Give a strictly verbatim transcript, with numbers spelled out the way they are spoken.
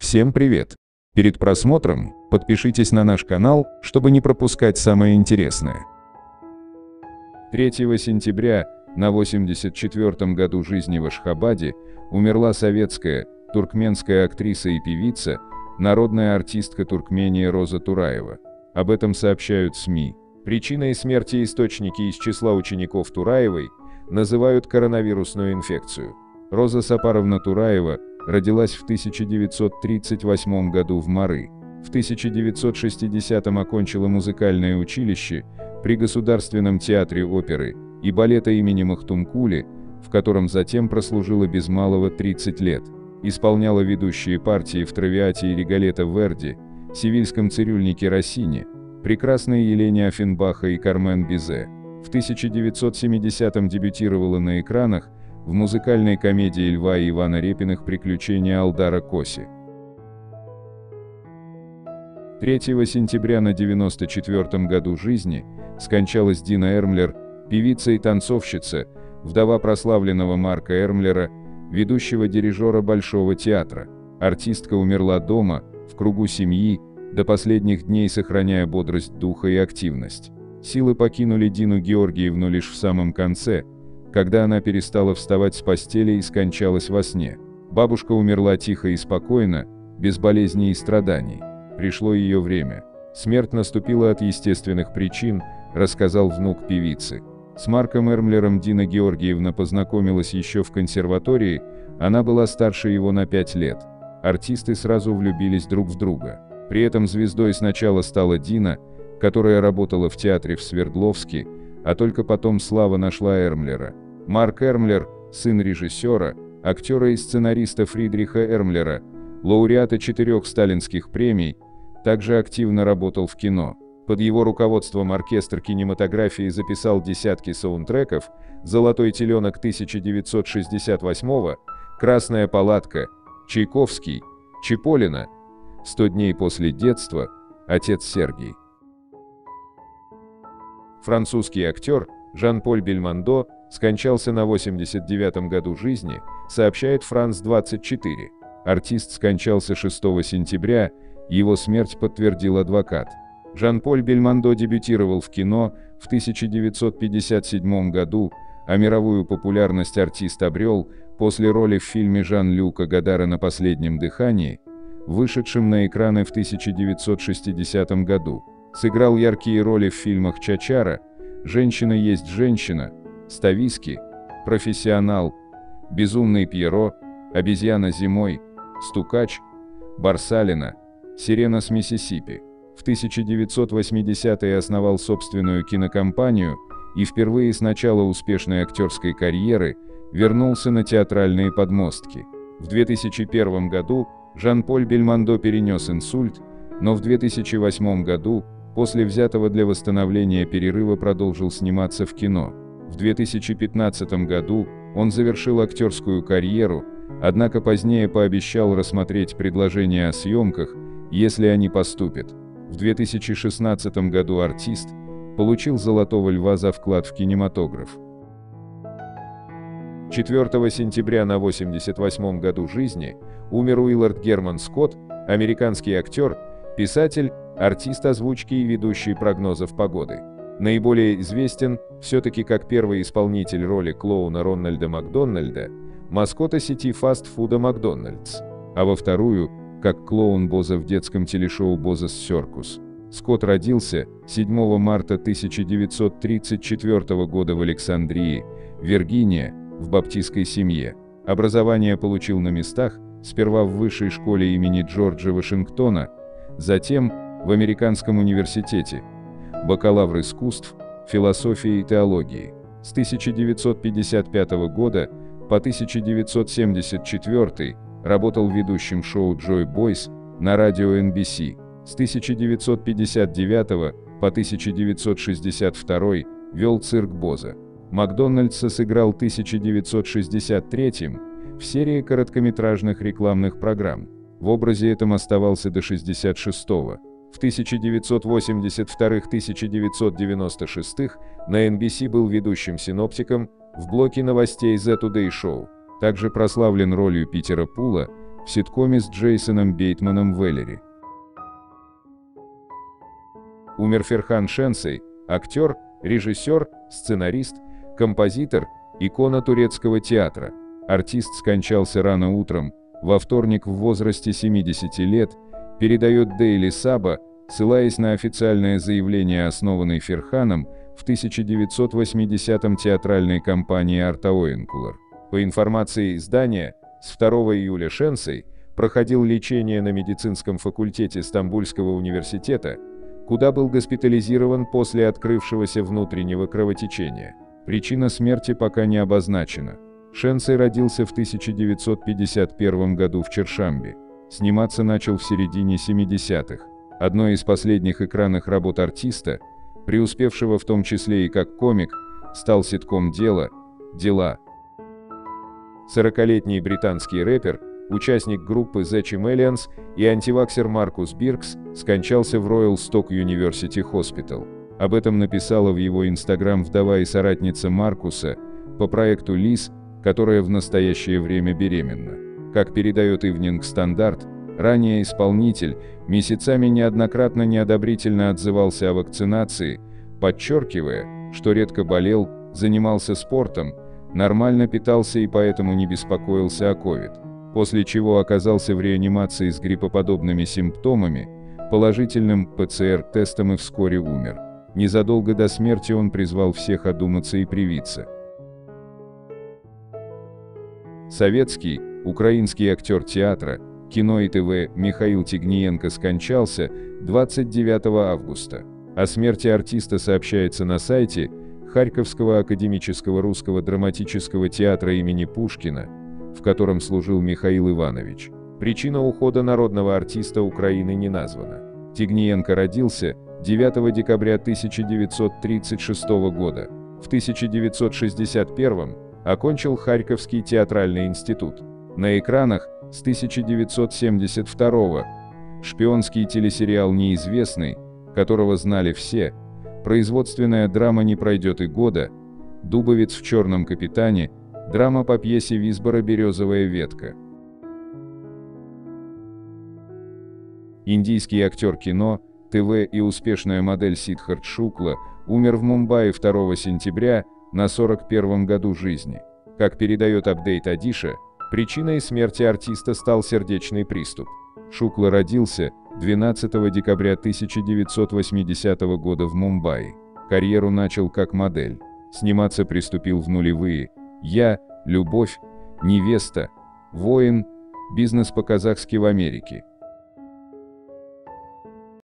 Всем привет! Перед просмотром подпишитесь на наш канал, чтобы не пропускать самое интересное. третьего сентября на восемьдесят четвёртом году жизни в Ашхабаде умерла советская, туркменская актриса и певица, народная артистка Туркмении Роза Тураева. Об этом сообщают СМИ. Причиной смерти источники из числа учеников Тураевой называют коронавирусную инфекцию. Роза Сапаровна Тураева родилась в тысяча девятьсот тридцать восьмом году в Мары. В тысяча девятьсот шестидесятом окончила музыкальное училище при Государственном театре оперы и балета имени Махтумкули, в котором затем прослужила без малого тридцать лет. Исполняла ведущие партии в «Травиате» и «Риголетто» Верди, «Севильском цирюльнике» Россини, «Прекрасной Елене» Оффенбаха и «Кармен Бизе». В тысяча девятьсот семидесятом дебютировала на экранах в музыкальной комедии Льва и Ивана Репиных «Приключения Алдара Коси». третьего сентября на девяносто четвёртом году жизни скончалась Дина Эрмлер, певица и танцовщица, вдова прославленного Марка Эрмлера, ведущего дирижера Большого театра. Артистка умерла дома, в кругу семьи, до последних дней сохраняя бодрость духа и активность. Силы покинули Дину Георгиевну лишь в самом конце, когда она перестала вставать с постели и скончалась во сне. Бабушка умерла тихо и спокойно, без болезней и страданий. Пришло ее время. Смерть наступила от естественных причин, рассказал внук певицы. С Марком Эрмлером Дина Георгиевна познакомилась еще в консерватории, она была старше его на пять лет. Артисты сразу влюбились друг в друга. При этом звездой сначала стала Дина, которая работала в театре в Свердловске, а только потом слава нашла Эрмлера. Марк Эрмлер, сын режиссера, актера и сценариста Фридриха Эрмлера, лауреата четырех сталинских премий, также активно работал в кино. Под его руководством оркестр кинематографии записал десятки саундтреков: «Золотой теленок» тысяча девятьсот шестьдесят восьмого, «Красная палатка», Чайковский, Чиполлино, «Сто дней после детства», «Отец Сергий». Французский актер Жан-Поль Бельмондо скончался на восемьдесят девятом году жизни, сообщает Франс двадцать четыре. Артист скончался шестого сентября, его смерть подтвердил адвокат. Жан-Поль Бельмондо дебютировал в кино в тысяча девятьсот пятьдесят седьмом году, а мировую популярность артист обрел после роли в фильме Жан-Люка Годара «На последнем дыхании», вышедшем на экраны в тысяча девятьсот шестидесятом году. Сыграл яркие роли в фильмах «Чачара», «Женщина есть женщина», «Стависки», «Профессионал», «Безумный Пьеро», «Обезьяна зимой», «Стукач», «Барсалина», «Сирена с Миссисипи». В тысяча девятьсот восьмидесятые основал собственную кинокомпанию и впервые с начала успешной актерской карьеры вернулся на театральные подмостки. В две тысячи первом году Жан-Поль Бельмондо перенес инсульт, но в две тысячи восьмом году, после взятого для восстановления перерыва, продолжил сниматься в кино. В две тысячи пятнадцатом году он завершил актерскую карьеру, однако позднее пообещал рассмотреть предложения о съемках, если они поступят. В две тысячи шестнадцатом году артист получил «Золотого льва» за вклад в кинематограф. четвёртого сентября на восемьдесят восьмом году жизни умер Уиллард Герман Скотт, американский актер, писатель, артист озвучки и ведущий прогнозов погоды. Наиболее известен все-таки как первый исполнитель роли клоуна Рональда Макдональда, маскота сети фастфуда Макдональдс, а во вторую – как клоун Боза в детском телешоу «Бозас Серкус». Скотт родился седьмого марта тысяча девятьсот тридцать четвёртого года в Александрии, Виргиния, в баптистской семье. Образование получил на местах, сперва в высшей школе имени Джорджа Вашингтона, затем в Американском университете, бакалавр искусств, философии и теологии. С тысяча девятьсот пятьдесят пятого года по тысяча девятьсот семьдесят четвёртый работал ведущим шоу «Джой Бойс» на радио эн би си. С тысяча девятьсот пятьдесят девятого по тысяча девятьсот шестьдесят второй вел цирк Боза. Макдональдса сыграл в тысяча девятьсот шестьдесят третьем в серии короткометражных рекламных программ. В образе этом оставался до шестьдесят шестого. В тысяча девятьсот восемьдесят втором — тысяча девятьсот девяносто шестом на эн би си был ведущим-синоптиком в блоке новостей The Today Show. Также прославлен ролью Питера Пула в ситкоме с Джейсоном Бейтманом «Вэллери». Умер Ферхан Шенсей, актер, режиссер, сценарист, композитор, икона турецкого театра. Артист скончался рано утром, во вторник в возрасте семидесяти лет, передает Daily Sabah, ссылаясь на официальное заявление, основанной Ферханом в тысяча девятьсот восьмидесятом театральной компании Arta Oyuncular. По информации издания, с второго июля Шенсей проходил лечение на медицинском факультете Стамбульского университета, куда был госпитализирован после открывшегося внутреннего кровотечения. Причина смерти пока не обозначена. Шенсей родился в тысяча девятьсот пятьдесят первом году в Чаршамбе. Сниматься начал в середине семидесятых. Одной из последних экранных работ артиста, преуспевшего в том числе и как комик, стал ситком «Дело», «Дела». сорокалетний британский рэпер, участник группы The Chameleons и антиваксер Маркус Биркс скончался в Royal Stock University Hospital. Об этом написала в его инстаграм вдова и соратница Маркуса по проекту Лиз, которая в настоящее время беременна. Как передает Evening Standard, ранее исполнитель месяцами неоднократно неодобрительно отзывался о вакцинации, подчеркивая, что редко болел, занимался спортом, нормально питался и поэтому не беспокоился о ковид. После чего оказался в реанимации с гриппоподобными симптомами, положительным пэ цэ эр-тестом и вскоре умер. Незадолго до смерти он призвал всех одуматься и привиться. Советский, украинский актер театра, кино и ТВ Михаил Тигниенко скончался двадцать девятого августа. О смерти артиста сообщается на сайте Харьковского академического русского драматического театра имени Пушкина, в котором служил Михаил Иванович. Причина ухода народного артиста Украины не названа. Тигниенко родился девятого декабря тысяча девятьсот тридцать шестого года. В тысяча девятьсот шестьдесят первом окончил Харьковский театральный институт. На экранах с тысяча девятьсот семьдесят второго шпионский телесериал «Неизвестный», которого знали все, производственная драма «Не пройдет и года», «Дубовец в черном капитане», драма по пьесе Висбора «Березовая ветка». Индийский актер кино, ТВ и успешная модель Сиддхарт Шукла умер в Мумбаи второго сентября на сорок первом году жизни. Как передает Update Odisha, причиной смерти артиста стал сердечный приступ. Шукла родился двенадцатого декабря тысяча девятьсот восьмидесятого года в Мумбаи. Карьеру начал как модель. Сниматься приступил в нулевые «Я», «Любовь», «Невеста», «Воин», «Бизнес по-казахски в Америке».